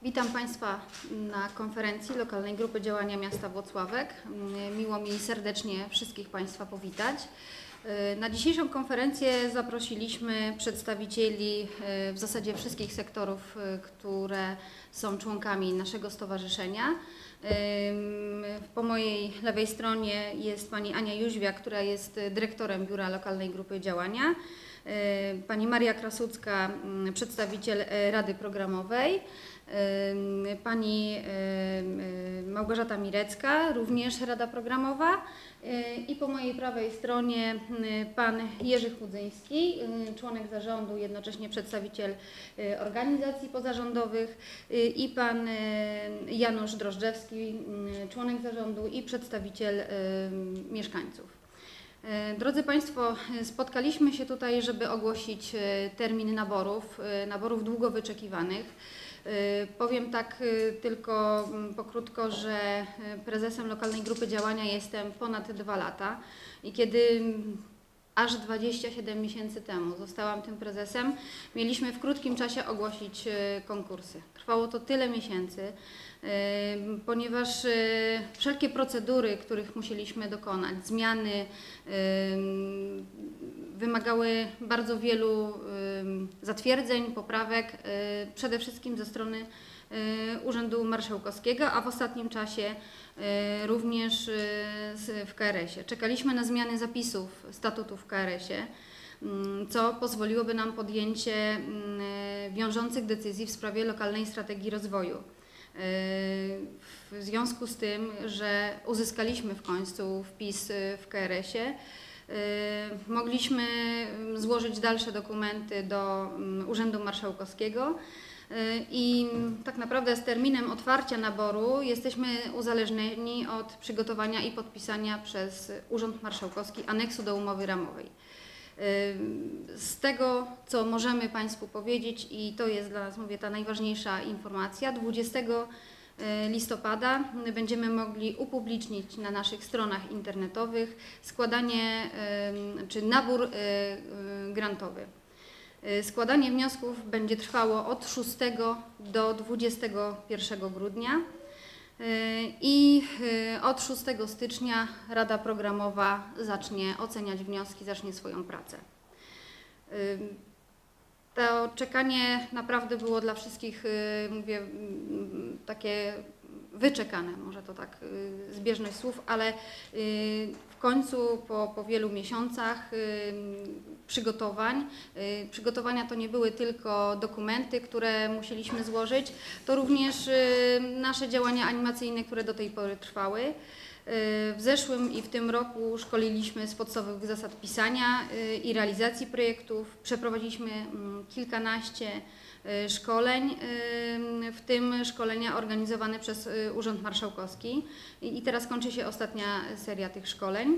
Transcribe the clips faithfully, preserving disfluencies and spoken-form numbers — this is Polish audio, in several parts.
Witam Państwa na konferencji Lokalnej Grupy Działania Miasta Włocławek. Miło mi serdecznie wszystkich Państwa powitać. Na dzisiejszą konferencję zaprosiliśmy przedstawicieli w zasadzie wszystkich sektorów, które są członkami naszego stowarzyszenia. Po mojej lewej stronie jest pani Ania Jóźwiak, która jest dyrektorem Biura Lokalnej Grupy Działania. Pani Maria Krasucka, przedstawiciel Rady Programowej. Pani Małgorzata Mirecka, również Rada Programowa, i po mojej prawej stronie pan Jerzy Chudzyński, członek zarządu, jednocześnie przedstawiciel organizacji pozarządowych, i pan Janusz Drożdżewski, członek zarządu i przedstawiciel mieszkańców. Drodzy Państwo, spotkaliśmy się tutaj, żeby ogłosić termin naborów, naborów długo wyczekiwanych. Powiem tak tylko pokrótko, że prezesem Lokalnej Grupy Działania jestem ponad dwa lata i kiedy aż dwadzieścia siedem miesięcy temu zostałam tym prezesem, mieliśmy w krótkim czasie ogłosić konkursy. Trwało to tyle miesięcy, ponieważ wszelkie procedury, których musieliśmy dokonać, zmiany, wymagały bardzo wielu zatwierdzeń, poprawek, przede wszystkim ze strony Urzędu Marszałkowskiego, a w ostatnim czasie również w K R S-ie. Czekaliśmy na zmiany zapisów statutów w K R S-ie, co pozwoliłoby nam podjęcie wiążących decyzji w sprawie lokalnej strategii rozwoju. W związku z tym, że uzyskaliśmy w końcu wpis w K R S-ie, mogliśmy złożyć dalsze dokumenty do Urzędu Marszałkowskiego i tak naprawdę z terminem otwarcia naboru jesteśmy uzależnieni od przygotowania i podpisania przez Urząd Marszałkowski aneksu do umowy ramowej. Z tego, co możemy Państwu powiedzieć, i to jest dla nas, mówię, ta najważniejsza informacja, dwudziestego listopada będziemy mogli upublicznić na naszych stronach internetowych składanie czy nabór grantowy. Składanie wniosków będzie trwało od szóstego do dwudziestego pierwszego grudnia i od szóstego stycznia Rada Programowa zacznie oceniać wnioski, zacznie swoją pracę. To czekanie naprawdę było dla wszystkich, mówię, takie wyczekane, może to tak zbieżność słów, ale w końcu po, po wielu miesiącach przygotowań, przygotowania to nie były tylko dokumenty, które musieliśmy złożyć, to również nasze działania animacyjne, które do tej pory trwały. W zeszłym i w tym roku szkoliliśmy z podstawowych zasad pisania i realizacji projektów. Przeprowadziliśmy kilkanaście szkoleń, w tym szkolenia organizowane przez Urząd Marszałkowski. I teraz kończy się ostatnia seria tych szkoleń.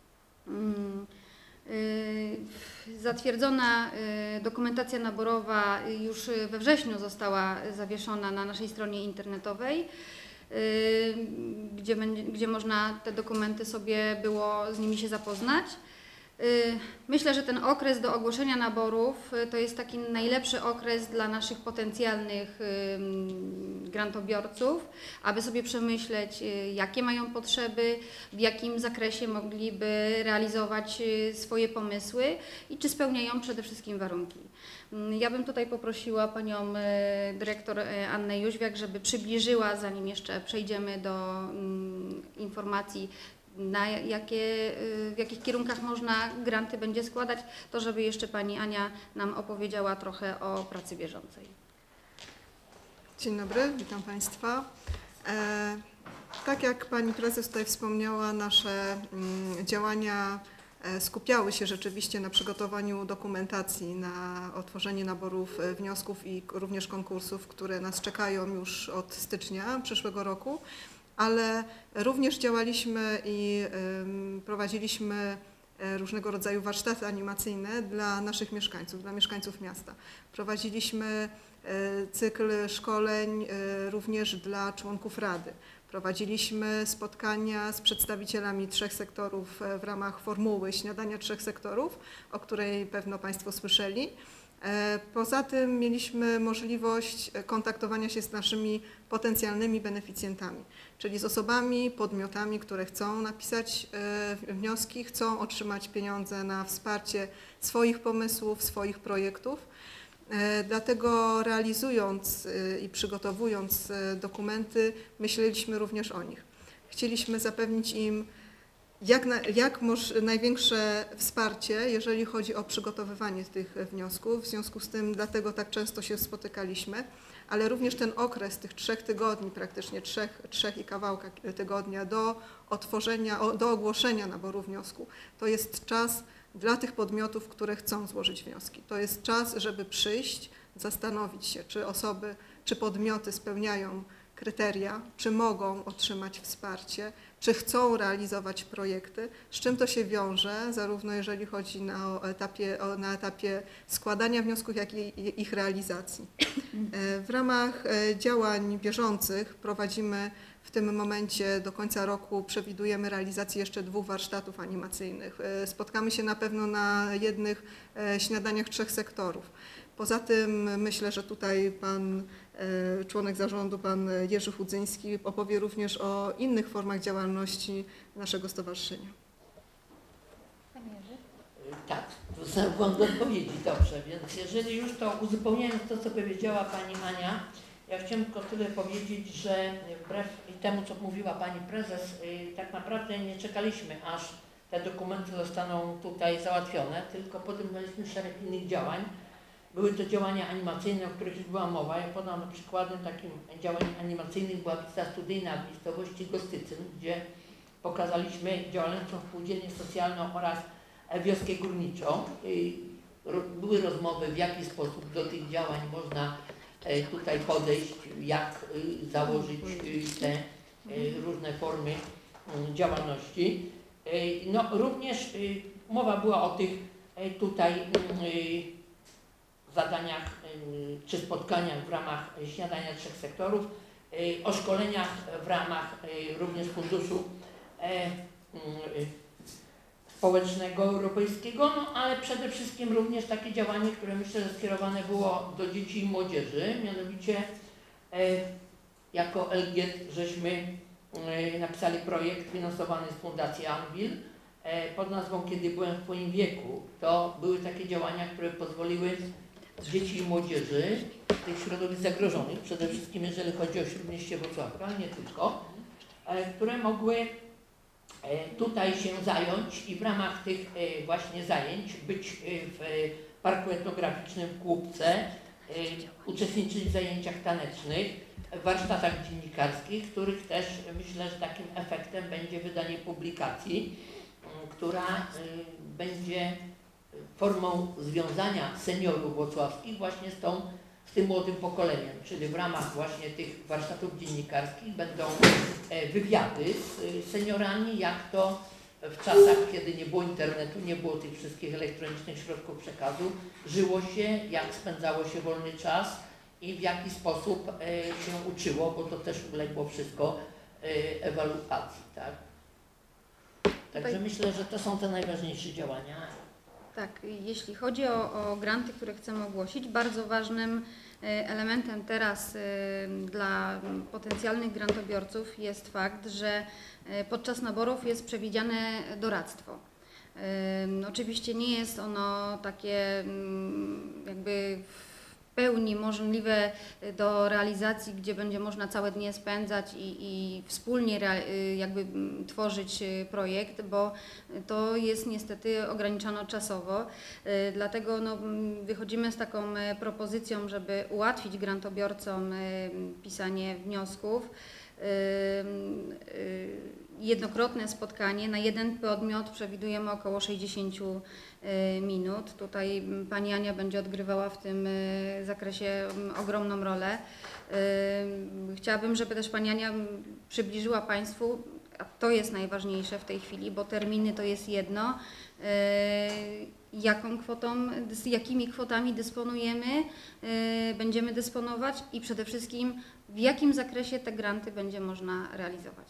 Zatwierdzona dokumentacja naborowa już we wrześniu została zawieszona na naszej stronie internetowej, Gdzie, będzie, gdzie można te dokumenty sobie było z nimi się zapoznać. Myślę, że ten okres do ogłoszenia naborów to jest taki najlepszy okres dla naszych potencjalnych grantobiorców, aby sobie przemyśleć, jakie mają potrzeby, w jakim zakresie mogliby realizować swoje pomysły i czy spełniają przede wszystkim warunki. Ja bym tutaj poprosiła panią dyrektor Annę Jóźwiak, żeby przybliżyła, zanim jeszcze przejdziemy do informacji, na jakie, w jakich kierunkach można granty będzie składać, to żeby jeszcze pani Ania nam opowiedziała trochę o pracy bieżącej. Dzień dobry, witam Państwa. E, tak jak pani prezes tutaj wspomniała, nasze mm, działania skupiały się rzeczywiście na przygotowaniu dokumentacji, na otworzenie naborów wniosków i również konkursów, które nas czekają już od stycznia przyszłego roku, ale również działaliśmy i prowadziliśmy różnego rodzaju warsztaty animacyjne dla naszych mieszkańców, dla mieszkańców miasta. Prowadziliśmy cykl szkoleń również dla członków Rady. Prowadziliśmy spotkania z przedstawicielami trzech sektorów w ramach formuły Śniadania Trzech Sektorów, o której pewno Państwo słyszeli. Poza tym mieliśmy możliwość kontaktowania się z naszymi potencjalnymi beneficjentami, czyli z osobami, podmiotami, które chcą napisać wnioski, chcą otrzymać pieniądze na wsparcie swoich pomysłów, swoich projektów. Dlatego realizując i przygotowując dokumenty, myśleliśmy również o nich. Chcieliśmy zapewnić im jak, na, jak moż, największe wsparcie, jeżeli chodzi o przygotowywanie tych wniosków. W związku z tym dlatego tak często się spotykaliśmy, ale również ten okres tych trzech tygodni, praktycznie trzech, trzech i kawałka tygodnia do otworzenia, do ogłoszenia naboru wniosku, to jest czas dla tych podmiotów, które chcą złożyć wnioski. To jest czas, żeby przyjść, zastanowić się, czy osoby, czy podmioty spełniają kryteria, czy mogą otrzymać wsparcie, czy chcą realizować projekty, z czym to się wiąże, zarówno jeżeli chodzi na etapie, na etapie składania wniosków, jak i ich realizacji. W ramach działań bieżących prowadzimy w tym momencie do końca roku przewidujemy realizację jeszcze dwóch warsztatów animacyjnych. Spotkamy się na pewno na jednych śniadaniach trzech sektorów. Poza tym myślę, że tutaj pan członek zarządu, pan Jerzy Chudzyński, opowie również o innych formach działalności naszego stowarzyszenia. Panie Jerzy? Tak, to do odpowiedzi, dobrze, więc jeżeli już to uzupełniając to, co powiedziała pani Ania, ja chciałem tylko tyle powiedzieć, że wbrew temu, co mówiła pani prezes, tak naprawdę nie czekaliśmy, aż te dokumenty zostaną tutaj załatwione, tylko podejmowaliśmy szereg innych działań. Były to działania animacyjne, o których już była mowa. Ja podam przykładem takim działań animacyjnych była wizyta studyjna w miejscowości Gostycyn, gdzie pokazaliśmy działalnością spółdzielnię socjalną oraz wioskę górniczą. Były rozmowy, w jaki sposób do tych działań można tutaj podejść, jak założyć te różne formy działalności. No, również mowa była o tych tutaj zadaniach czy spotkaniach w ramach śniadania trzech sektorów, o szkoleniach w ramach również Funduszu Społecznego Europejskiego, no ale przede wszystkim również takie działanie, które myślę, że skierowane było do dzieci i młodzieży, mianowicie jako L G T żeśmy napisali projekt finansowany z Fundacji Anvil pod nazwą Kiedy byłem w twoim wieku. To były takie działania, które pozwoliły dzieci i młodzieży tych środowisk zagrożonych, przede wszystkim jeżeli chodzi o Śródmieście Wrocławka, ale nie tylko, które mogły tutaj się zająć i w ramach tych właśnie zajęć być w Parku Etnograficznym w Głubce, uczestniczyć w zajęciach tanecznych, w warsztatach dziennikarskich, których też myślę, że takim efektem będzie wydanie publikacji, która będzie formą związania seniorów wrocławskich właśnie z, tą, z tym młodym pokoleniem, czyli w ramach właśnie tych warsztatów dziennikarskich będą wywiady z seniorami, jak to w czasach, kiedy nie było internetu, nie było tych wszystkich elektronicznych środków przekazu, żyło się, jak spędzało się wolny czas i w jaki sposób się uczyło, bo to też uległo wszystko ewaluacji, tak? Także myślę, że to są te najważniejsze działania. Tak, jeśli chodzi o, o granty, które chcemy ogłosić, bardzo ważnym elementem teraz dla potencjalnych grantobiorców jest fakt, że podczas naborów jest przewidziane doradztwo. Oczywiście nie jest ono takie jakby w pełni możliwe do realizacji, gdzie będzie można całe dnie spędzać i, i wspólnie jakby tworzyć projekt, bo to jest niestety ograniczone czasowo. Dlatego no, wychodzimy z taką propozycją, żeby ułatwić grantobiorcom pisanie wniosków. Jednokrotne spotkanie na jeden podmiot przewidujemy około sześćdziesiąt minut. Tutaj pani Ania będzie odgrywała w tym zakresie ogromną rolę. Chciałabym, żeby też pani Ania przybliżyła Państwu, a to jest najważniejsze w tej chwili, bo terminy to jest jedno, jaką kwotą, z jakimi kwotami dysponujemy, będziemy dysponować i przede wszystkim w jakim zakresie te granty będzie można realizować.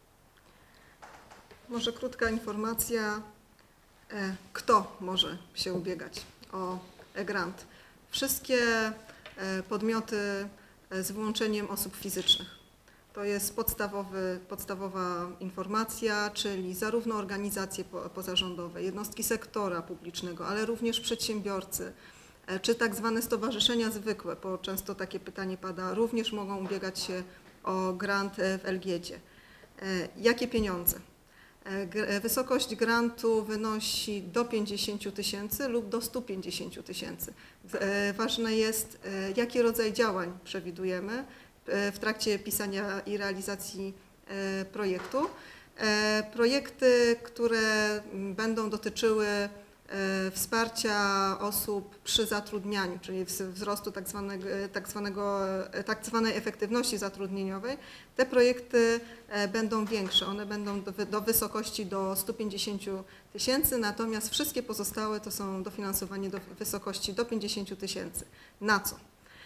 Może krótka informacja, kto może się ubiegać o e-grant. wszystkie podmioty z wyłączeniem osób fizycznych. To jest podstawowy, podstawowa informacja, czyli zarówno organizacje pozarządowe, jednostki sektora publicznego, ale również przedsiębiorcy, czy tak zwane stowarzyszenia zwykłe, bo często takie pytanie pada, również mogą ubiegać się o grant w L G D. Jakie pieniądze? Wysokość grantu wynosi do pięćdziesięciu tysięcy lub do stu pięćdziesięciu tysięcy. Ważne jest, jaki rodzaj działań przewidujemy w trakcie pisania i realizacji projektu. Projekty, które będą dotyczyły wsparcia osób przy zatrudnianiu, czyli wzrostu tak zwanego, tak zwanego, tak zwanej efektywności zatrudnieniowej, te projekty będą większe, one będą do, do wysokości do stu pięćdziesięciu tysięcy, natomiast wszystkie pozostałe to są dofinansowanie do wysokości do pięćdziesięciu tysięcy. Na co?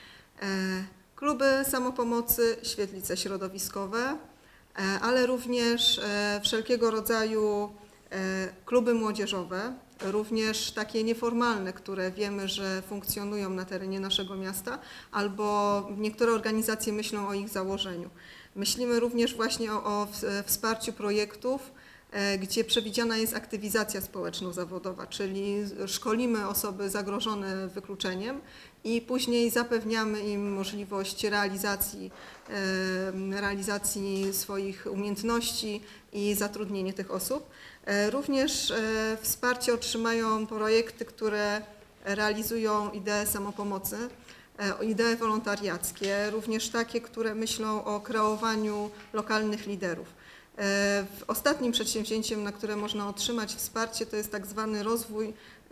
Kluby samopomocy, świetlice środowiskowe, ale również wszelkiego rodzaju kluby młodzieżowe, również takie nieformalne, które wiemy, że funkcjonują na terenie naszego miasta, albo niektóre organizacje myślą o ich założeniu. Myślimy również właśnie o, o wsparciu projektów, gdzie przewidziana jest aktywizacja społeczno-zawodowa, czyli szkolimy osoby zagrożone wykluczeniem i później zapewniamy im możliwość realizacji, realizacji swoich umiejętności i zatrudnienie tych osób. Również wsparcie otrzymają projekty, które realizują idee samopomocy, idee wolontariackie, również takie, które myślą o kreowaniu lokalnych liderów. Ostatnim przedsięwzięciem, na które można otrzymać wsparcie, to jest tak zwany rozwój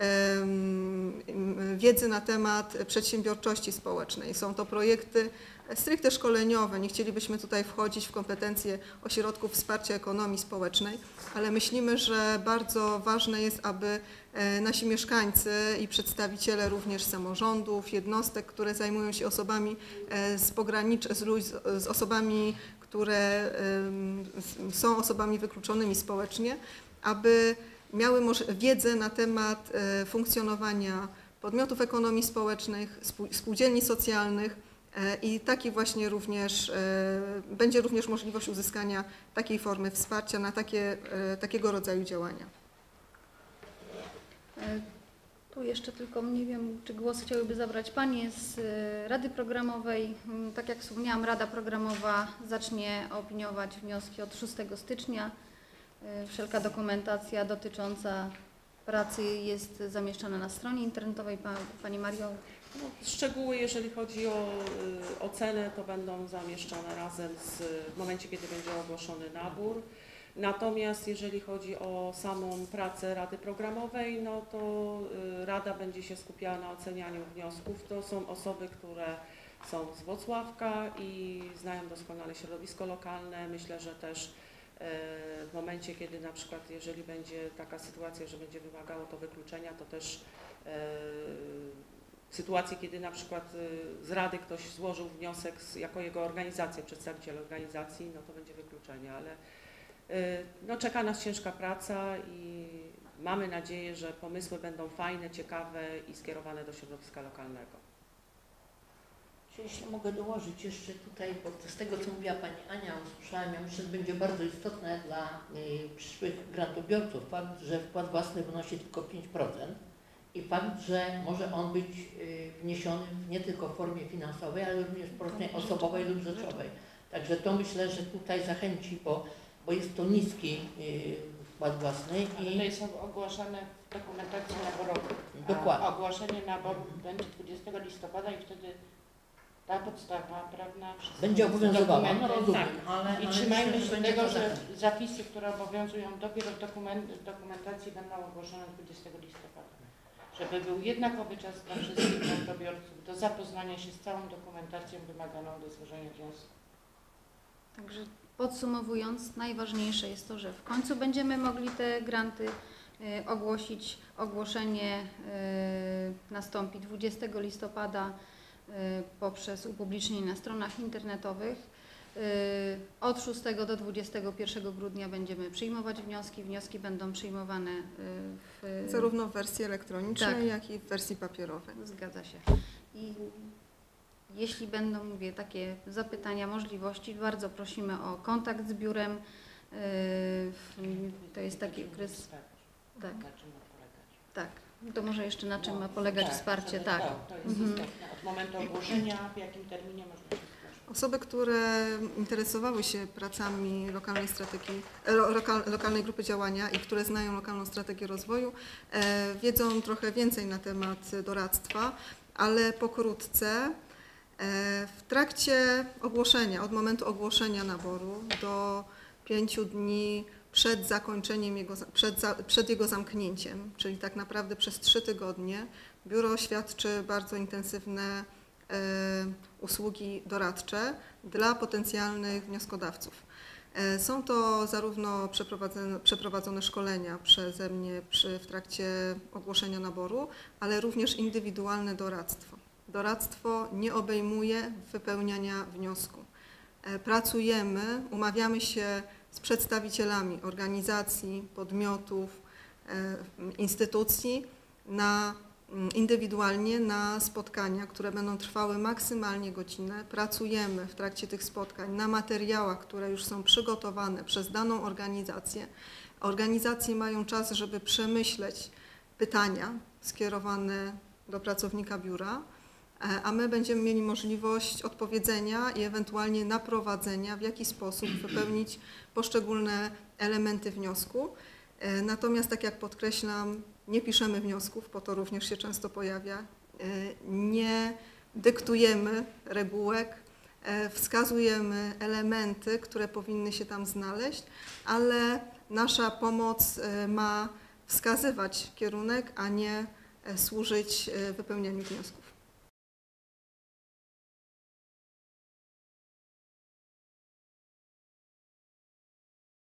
wiedzy na temat przedsiębiorczości społecznej. Są to projekty stricte szkoleniowe, nie chcielibyśmy tutaj wchodzić w kompetencje ośrodków wsparcia ekonomii społecznej, ale myślimy, że bardzo ważne jest, aby nasi mieszkańcy i przedstawiciele również samorządów, jednostek, które zajmują się osobami z pogranicz, z, z osobami, które są osobami wykluczonymi społecznie, aby miały wiedzę na temat funkcjonowania podmiotów ekonomii społecznej, spółdzielni socjalnych i taki właśnie również, będzie również możliwość uzyskania takiej formy wsparcia na takie, takiego rodzaju działania. Tu jeszcze tylko nie wiem, czy głos chciałyby zabrać Panie z Rady Programowej. Tak jak wspomniałam, Rada Programowa zacznie opiniować wnioski od szóstego stycznia. Wszelka dokumentacja dotycząca pracy jest zamieszczana na stronie internetowej. Pani Mario? No, szczegóły, jeżeli chodzi o y, ocenę, to będą zamieszczone razem z, w momencie, kiedy będzie ogłoszony nabór. Natomiast jeżeli chodzi o samą pracę Rady Programowej, no to y, Rada będzie się skupiała na ocenianiu wniosków. To są osoby, które są z Włocławka i znają doskonale środowisko lokalne. Myślę, że też y, w momencie, kiedy na przykład jeżeli będzie taka sytuacja, że będzie wymagało to wykluczenia, to też y, w sytuacji, kiedy na przykład z Rady ktoś złożył wniosek jako jego organizacja, przedstawiciel organizacji, no to będzie wykluczenie, ale no, czeka nas ciężka praca i mamy nadzieję, że pomysły będą fajne, ciekawe i skierowane do środowiska lokalnego. Jeśli mogę dołożyć jeszcze tutaj, bo z tego co mówiła Pani Ania, usłyszałam, ja myślę, że będzie bardzo istotne dla y, przyszłych grantobiorców fakt, że wkład własny wynosi tylko pięć procent. I fakt, że może on być y, wniesiony nie tylko w formie finansowej, ale również w formie osobowej lub rzeczowej. Także to myślę, że tutaj zachęci, bo, bo jest to niski y, wkład własny. Ale I to jest ogłaszane w dokumentacji naborowej. Dokładnie. Ogłoszenie naboru będzie dwudziestego listopada i wtedy ta podstawa prawna będzie obowiązywała, no dokumenty, rozumiem, tak. ale, I ale trzymajmy myślę, się że tego, to że zachęci. zapisy, które obowiązują dopiero w dokument, dokumentacji będą ogłoszone dwudziestego listopada. Żeby był jednakowy czas dla wszystkich grantobiorców do zapoznania się z całą dokumentacją wymaganą do złożenia wniosku. Także podsumowując, najważniejsze jest to, że w końcu będziemy mogli te granty y, ogłosić. Ogłoszenie y, nastąpi dwudziestego listopada y, poprzez upublicznienie na stronach internetowych. Y, od szóstego do dwudziestego pierwszego grudnia będziemy przyjmować wnioski. Wnioski będą przyjmowane y, w, Zarówno w wersji elektronicznej, Tak. jak i w wersji papierowej. Zgadza się. I jeśli będą, mówię, takie zapytania, możliwości, bardzo prosimy o kontakt z biurem. Yy, To jest taki okres, tak, Na czym ma polegać? tak. To może jeszcze na czym ma polegać Tak, wsparcie, żeby- tak. To, to jest Mhm. istotne. Od momentu ogłoszenia, w jakim terminie można się zgłosić? Osoby, które interesowały się pracami lokalnej strategii, e, lo- lokal, lokalnej grupy działania i które znają lokalną strategię rozwoju, e, wiedzą trochę więcej na temat doradztwa, ale pokrótce e, w trakcie ogłoszenia, od momentu ogłoszenia naboru do pięciu dni przed zakończeniem jego, za- przed, za, przed jego zamknięciem, czyli tak naprawdę przez trzy tygodnie, biuro świadczy bardzo intensywne e, usługi doradcze dla potencjalnych wnioskodawców. E, Są to zarówno przeprowadzone, przeprowadzone szkolenia przeze mnie przy, w trakcie ogłoszenia naboru, ale również indywidualne doradztwo. Doradztwo nie obejmuje wypełniania wniosku. E, Pracujemy, umawiamy się z przedstawicielami organizacji, podmiotów, e, instytucji na indywidualnie na spotkania, które będą trwały maksymalnie godzinę. Pracujemy w trakcie tych spotkań na materiałach, które już są przygotowane przez daną organizację. Organizacje mają czas, żeby przemyśleć pytania skierowane do pracownika biura, a my będziemy mieli możliwość odpowiedzenia i ewentualnie naprowadzenia, w jaki sposób wypełnić poszczególne elementy wniosku. Natomiast, tak jak podkreślam, nie piszemy wniosków, bo to również się często pojawia, nie dyktujemy regułek, wskazujemy elementy, które powinny się tam znaleźć, ale nasza pomoc ma wskazywać kierunek, a nie służyć wypełnianiu wniosków.